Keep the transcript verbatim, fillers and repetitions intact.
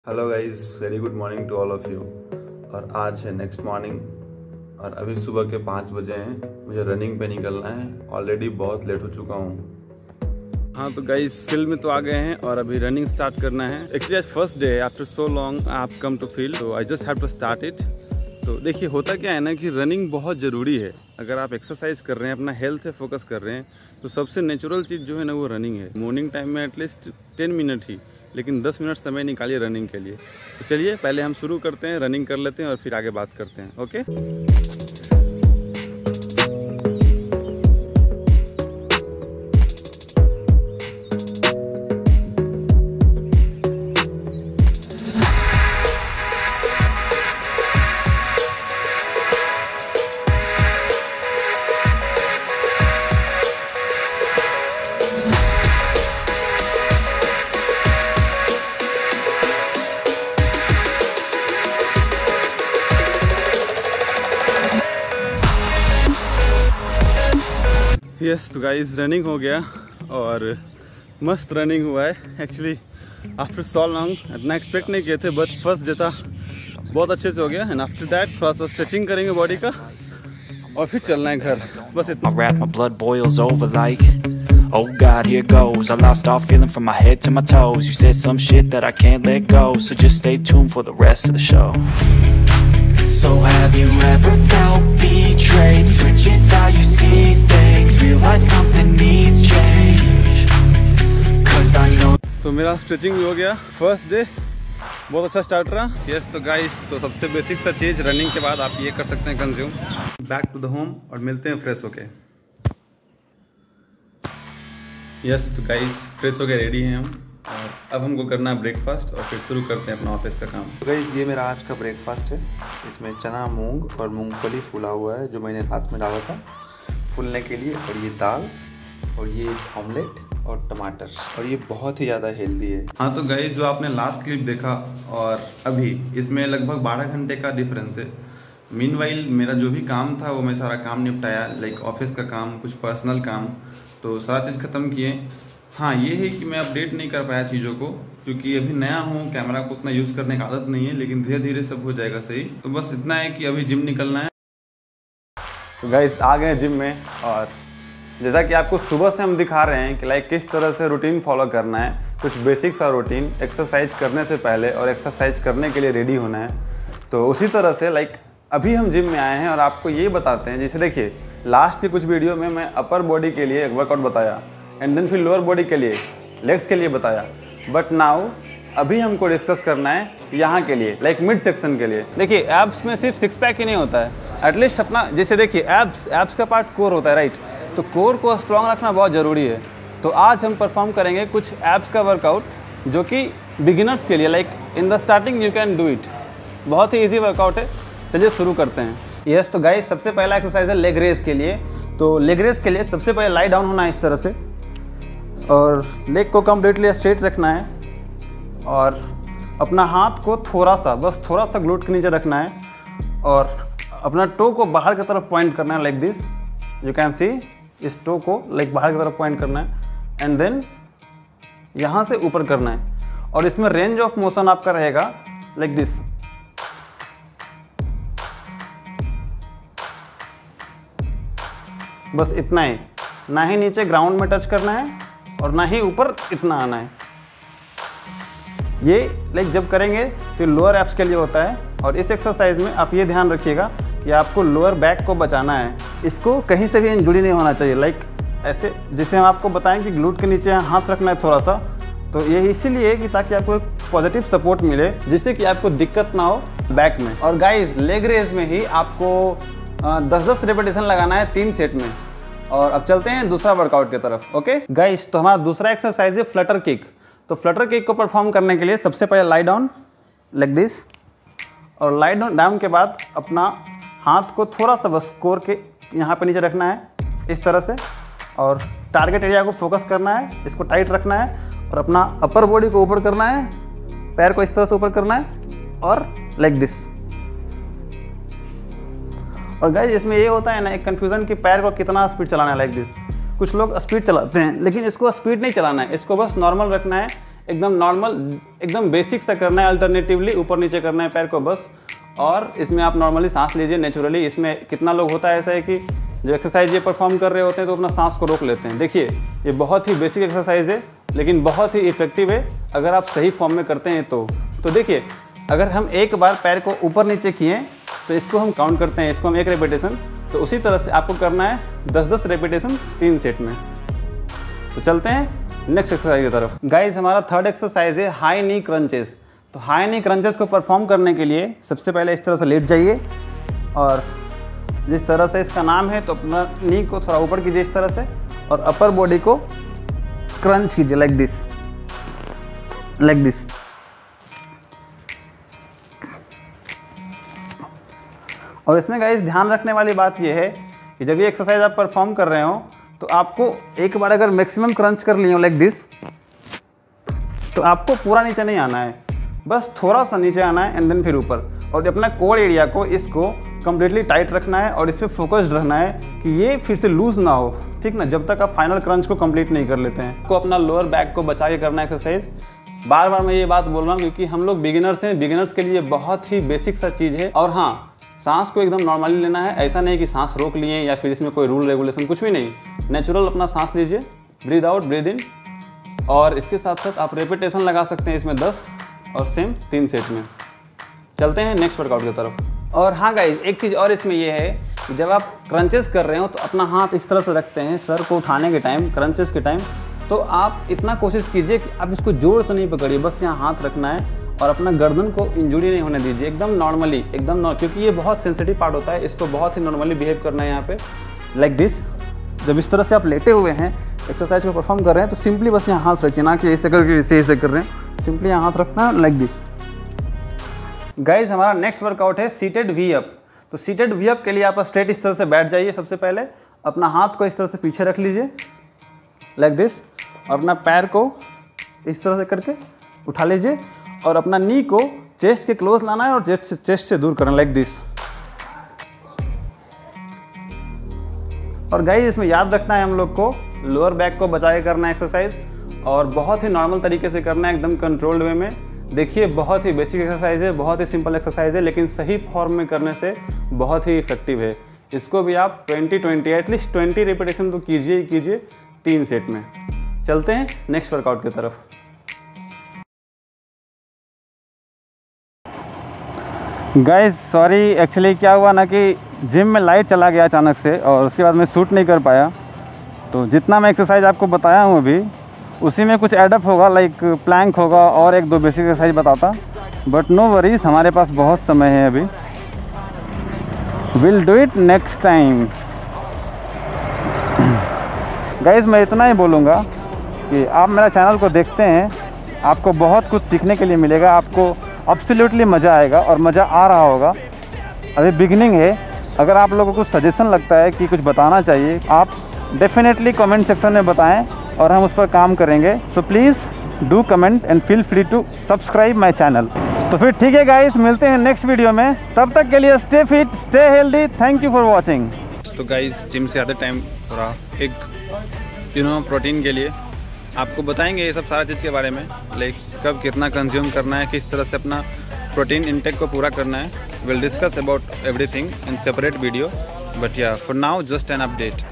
Hello guys, very good morning to all of you. और आज है नेक्स्ट मॉर्निंग और अभी सुबह के पाँच बजे हैं। मुझे रनिंग पे निकलना है। ऑलरेडी बहुत लेट हो चुका हूँ। हाँ तो गाइस, फील्ड में तो आ गए हैं और अभी रनिंग स्टार्ट करना है। एक्चुअली आज first day after so long I have come to field, तो I just have to start it. तो देखिए, होता क्या है ना कि रनिंग बहुत ज़रूरी है। अगर आप एक्सरसाइज कर रहे हैं, अपना हेल्थ पे फोकस कर रहे हैं, तो सबसे नेचुरल चीज़ जो है ना वो रनिंग है। मॉर्निंग टाइम में एटलीस्ट टेन मिनट ही, लेकिन दस मिनट समय निकालिए रनिंग के लिए। तो चलिए पहले हम शुरू करते हैं, रनिंग कर लेते हैं और फिर आगे बात करते हैं। ओके। यस तो गाइस, रनिंग हो गया और मस्त रनिंग हुआ है। एक्चुअली आफ्टर सो लॉन्ग इतना एक्सपेक्ट नहीं किए थे, बट फर्स्ट डे था, बहुत अच्छे से हो गया। एंड आफ्टर दैट थोड़ा सा स्ट्रेचिंग करेंगे बॉडी का और फिर चलना है घर, बस इतना। My wrath, my blood boils over like, oh God, here goes. I lost all feeling from my head to my toes. You said some shit that I can't let go, so just stay tuned for the rest of the show. So have you ever felt betrayed? Switches how you see things, realize something needs change, cause I know. तो मेरा stretching भी हो गया। First day बहुत अच्छा start रहा। Yes तो guys, तो सबसे बेसिक सा चीज़ रनिंग के बाद आप ये कर सकते हैं, consume back to the home, और मिलते हैं फ्रेश होके। यस तो गाइस, फ्रेश होके रेडी हैं हम, और अब हमको करना है ब्रेकफास्ट और फिर शुरू करते हैं अपना ऑफिस का काम। तो गाइस, ये मेरा आज का ब्रेकफास्ट है। इसमें चना, मूंग और मूंगफली फूला हुआ है जो मैंने रात में डाला था फूलने के लिए, और ये दाल और ये ऑमलेट और टमाटर, और ये बहुत ही ज़्यादा हेल्दी है। हाँ तो गाइस, जो आपने लास्ट क्लिप देखा और अभी, इसमें लगभग बारह घंटे का डिफरेंस है। मीनवाइल मेरा जो भी काम था वो मैं सारा काम निपटाया, लाइक ऑफिस का काम, कुछ पर्सनल काम, तो सारा चीज़ ख़त्म किए। हाँ ये है कि मैं अपडेट नहीं कर पाया चीज़ों को, क्योंकि अभी नया हूँ, कैमरा को उतना यूज़ करने की आदत नहीं है, लेकिन धीरे धीरे सब हो जाएगा सही। तो बस इतना है कि अभी जिम निकलना है। तो गाइस आ गए जिम में, और जैसा कि आपको सुबह से हम दिखा रहे हैं कि लाइक किस तरह से रूटीन फॉलो करना है, कुछ बेसिक सा रूटीन एक्सरसाइज करने से पहले और एक्सरसाइज करने के लिए रेडी होना है। तो उसी तरह से लाइक अभी हम जिम में आए हैं और आपको ये बताते हैं, जैसे देखिए लास्ट की कुछ वीडियो में मैं अपर बॉडी के लिए एक वर्कआउट बताया, एंड देन फिर लोअर बॉडी के लिए, लेग्स के लिए बताया। बट नाउ अभी हमको डिस्कस करना है यहाँ के लिए, लाइक मिड सेक्शन के लिए। देखिए एब्स में सिर्फ सिक्स पैक ही नहीं होता है, एटलीस्ट अपना, जैसे देखिए एब्स एब्स का पार्ट कोर होता है, राइट? तो कोर को स्ट्रॉन्ग रखना बहुत ज़रूरी है। तो आज हम परफॉर्म करेंगे कुछ एब्स का वर्कआउट जो कि बिगिनर्स के लिए, like in the starting you can do it. बहुत ही ईजी वर्कआउट है, चलिए शुरू करते हैं। यस तो गाइस, सबसे पहला एक्सरसाइज है लेग रेस के लिए। तो लेग रेस के लिए सबसे पहले लाई डाउन होना है इस तरह से, और लेग को कम्प्लीटली स्ट्रेट रखना है, और अपना हाथ को थोड़ा सा, बस थोड़ा सा ग्लूट के नीचे रखना है, और अपना टो को बाहर की तरफ पॉइंट करना है, like this you can see. इस टो को लाइक बाहर की तरफ पॉइंट करना है, एंड देन यहाँ से ऊपर करना है, और इसमें रेंज ऑफ मोशन आपका रहेगा लाइक दिस। बस इतना ही, ना ही नीचे ग्राउंड में टच करना है और ना ही ऊपर इतना आना है। ये लाइक जब करेंगे तो लोअर एब्स के लिए होता है, और इस एक्सरसाइज में आप ये ध्यान रखिएगा कि आपको लोअर बैक को बचाना है। इसको कहीं से भी इंजुरी नहीं होना चाहिए, लाइक ऐसे जिसे हम आपको बताएं कि ग्लूट के नीचे हाथ रखना है थोड़ा सा। तो ये इसीलिए है कि ताकि आपको एक पॉजिटिव सपोर्ट मिले, जिससे कि आपको दिक्कत ना हो बैक में। और गाइस, लेग रेस में ही आपको दस दस रेपिटेशन लगाना है तीन सेट में। और अब चलते हैं दूसरा वर्कआउट की तरफ। ओके गाइस, तो हमारा दूसरा एक्सरसाइज है फ्लटर किक। तो फ्लटर किक को परफॉर्म करने के लिए सबसे पहले लाई डाउन लाइक दिस, और लाई डाउन डाउन के बाद अपना हाथ को थोड़ा सा बस कोर के यहाँ पे नीचे रखना है इस तरह से, और टारगेट एरिया को फोकस करना है, इसको टाइट रखना है, और अपना अपर बॉडी को ऊपर करना है, पैर को इस तरह से ऊपर करना है, और लाइक दिस। और गाइस, इसमें ये होता है ना एक कन्फ्यूज़न कि पैर को कितना स्पीड चलाना है, लाइक दिस। कुछ लोग स्पीड चलाते हैं, लेकिन इसको स्पीड नहीं चलाना है, इसको बस नॉर्मल रखना है, एकदम नॉर्मल, एकदम बेसिक सा करना है। अल्टरनेटिवली ऊपर नीचे करना है पैर को बस। और इसमें आप नॉर्मली सांस लीजिए नेचुरली। इसमें कितना लोग होता है ऐसा है कि जो एक्सरसाइज ये परफॉर्म कर रहे होते हैं तो अपना सांस को रोक लेते हैं। देखिए ये बहुत ही बेसिक एक्सरसाइज है लेकिन बहुत ही इफेक्टिव है अगर आप सही फॉर्म में करते हैं तो। तो देखिए अगर हम एक बार पैर को ऊपर नीचे किए तो इसको हम काउंट करते हैं, इसको हम एक रेपिटेशन, तो उसी तरह से आपको करना है दस दस रेपिटेशन तीन सेट में। तो चलते हैं नेक्स्ट एक्सरसाइज की तरफ। गाइस हमारा थर्ड एक्सरसाइज है हाई नी क्रंचेस। तो हाई नी क्रंचेस को परफॉर्म करने के लिए सबसे पहले इस तरह से लेट जाइए और जिस तरह से इसका नाम है तो अपना नी को थोड़ा ऊपर कीजिए इस तरह से और अपर बॉडी को क्रंच कीजिए लाइक दिस, लाइक दिस। और इसमें गाइस ध्यान रखने वाली बात यह है कि जब ये एक्सरसाइज आप परफॉर्म कर रहे हो तो आपको एक बार अगर मैक्सिमम क्रंच कर लिए हो लाइक दिस तो आपको पूरा नीचे नहीं आना है, बस थोड़ा सा नीचे आना है एंड देन फिर ऊपर। और अपना कोर एरिया को इसको कंप्लीटली टाइट रखना है और इस पर फोकस्ड रहना है कि ये फिर से लूज ना हो, ठीक ना, जब तक आप फाइनल क्रंच को कंप्लीट नहीं कर लेते हैं। को अपना लोअर बैक को बचा के करना एक्सरसाइज। बार बार मैं ये बात बोल रहा हूँ क्योंकि हम लोग बिगिनर्स हैं, बिगिनर्स के लिए बहुत ही बेसिक सा चीज़ है। और हाँ, सांस को एकदम नॉर्मली लेना है, ऐसा नहीं कि सांस रोक लिए या फिर इसमें कोई रूल रेगुलेशन कुछ भी नहीं। नेचुरल अपना सांस लीजिए, ब्रीद आउट ब्रीद इन। और इसके साथ साथ आप रेपिटेशन लगा सकते हैं इसमें दस और सेम तीन सेट में। चलते हैं नेक्स्ट वर्कआउट की तरफ। और हाँ गाइज एक चीज़ और इसमें यह है कि जब आप क्रंचेस कर रहे हो तो अपना हाथ इस तरह से रखते हैं सर को उठाने के टाइम, क्रंचेस के टाइम, तो आप इतना कोशिश कीजिए कि आप इसको जोर से नहीं पकड़िए, बस यहाँ हाथ रखना है और अपना गर्दन को इंजुरी नहीं होने दीजिए, एकदम नॉर्मली, एकदम नॉर्मल, क्योंकि ये बहुत सेंसिटिव पार्ट होता है, इसको बहुत ही नॉर्मली बिहेव करना है यहाँ पे लाइक दिस। जब इस तरह से आप लेटे हुए हैं एक्सरसाइज को परफॉर्म कर रहे हैं तो सिंपली बस यहाँ हाथ रखिए, ना कि ऐसे करके ऐसे ऐसे कर रहे हैं, सिंपली यहाँ हाथ रखना है लाइक दिस। गाइज हमारा नेक्स्ट वर्कआउट है सीटेड वी अप। तो सीटेड वी अप के लिए आप स्ट्रेट इस तरह से बैठ जाइए। सबसे पहले अपना हाथ को इस तरह से पीछे रख लीजिए लाइक दिस और अपना पैर को इस तरह से करके उठा लीजिए और अपना नी को चेस्ट के क्लोज लाना है और चेस्ट से चेस्ट से दूर करना लाइक दिस। और गाइस इसमें याद रखना है हम लोग को लोअर बैक को बचा के करना है एक्सरसाइज और बहुत ही नॉर्मल तरीके से करना है, एकदम कंट्रोल्ड वे में। देखिए बहुत ही बेसिक एक्सरसाइज है, बहुत ही सिंपल एक्सरसाइज है, लेकिन सही फॉर्म में करने से बहुत ही इफेक्टिव है। इसको भी आप twenty twenty at least twenty repetition तो कीजिए ही कीजिए तीन सेट में। चलते हैं नेक्स्ट वर्कआउट की तरफ। गाइस सॉरी, एक्चुअली क्या हुआ ना कि जिम में लाइट चला गया अचानक से और उसके बाद मैं शूट नहीं कर पाया। तो जितना मैं एक्सरसाइज आपको बताया हूँ अभी उसी में कुछ एडअप होगा, लाइक प्लैंक होगा और एक दो बेसिक एक्सरसाइज बताता, बट नो वरीज, हमारे पास बहुत समय है अभी। Will do it next time. Guys मैं इतना ही बोलूँगा कि आप मेरा चैनल को देखते हैं, आपको बहुत कुछ सीखने के लिए मिलेगा, आपको एब्सोल्युटली मज़ा आएगा और मज़ा आ रहा होगा। अभी बिगिनिंग है, अगर आप लोगों को सजेशन लगता है कि कुछ बताना चाहिए आप डेफिनेटली कमेंट सेक्शन में बताएं और हम उस पर काम करेंगे। So please do comment and feel free to subscribe my channel. तो फिर ठीक है गाइस, मिलते हैं नेक्स्ट वीडियो में, तब तक के लिए stay fit stay healthy, thank you for watching. तो गाइस जिम से आते टाइम थोड़ा एक यू नो प्रोटीन के लिए आपको बताएंगे ये सब सारा चीज़ के बारे में, लाइक कब कितना कंज्यूम करना है, किस तरह से अपना प्रोटीन इंटेक को पूरा करना है। Will discuss about everything in separate video, but yeah for now just an update.